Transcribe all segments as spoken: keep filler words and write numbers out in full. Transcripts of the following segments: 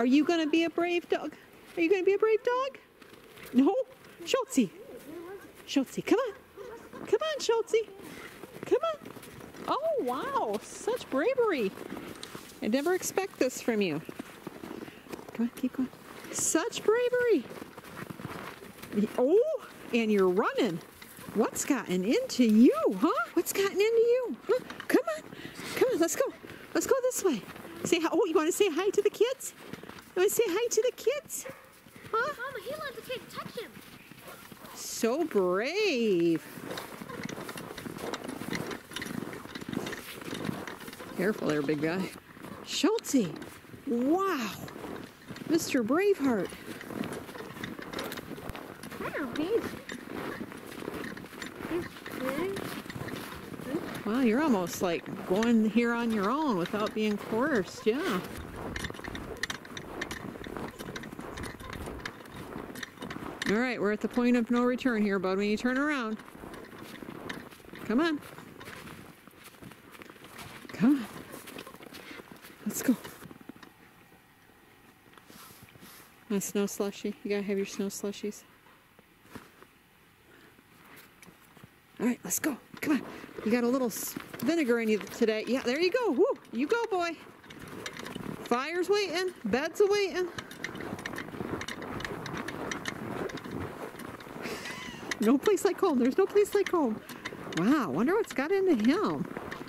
Are you going to be a brave dog? Are you going to be a brave dog? No? Shultzie. Shultzie, come on. Come on, Shultzie. Come on. Oh, wow. Such bravery. I never expect this from you. Come on, keep going. Such bravery. Oh, and you're running. What's gotten into you, huh? What's gotten into you? Huh? Come on. Come on, let's go. Let's go this way. Say hi. Oh, you want to say hi to the kids? You want to say hi to the kids? Huh? Mama, he let the kid touch him. So brave. Careful there, big guy. Shultzie. Wow. Mister Braveheart. I don't know, Wow, you're almost like going here on your own without being coerced, yeah. All right, we're at the point of no return here, bud. When you turn around. Come on. Come on. Let's go. A snow slushie. You gotta have your snow slushies. All right, let's go. Come on. You got a little vinegar in you today. Yeah, there you go. Woo. You go, boy. Fire's waiting. Bed's waiting. No place like home. There's no place like home. Wow, wonder what's got into him.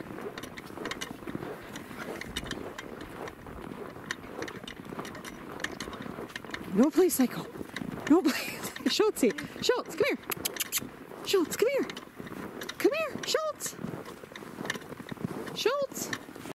No place like home. No place. Shultzie. Shultz, come here. Shultz, come here. Come here, Shultz. Shultz.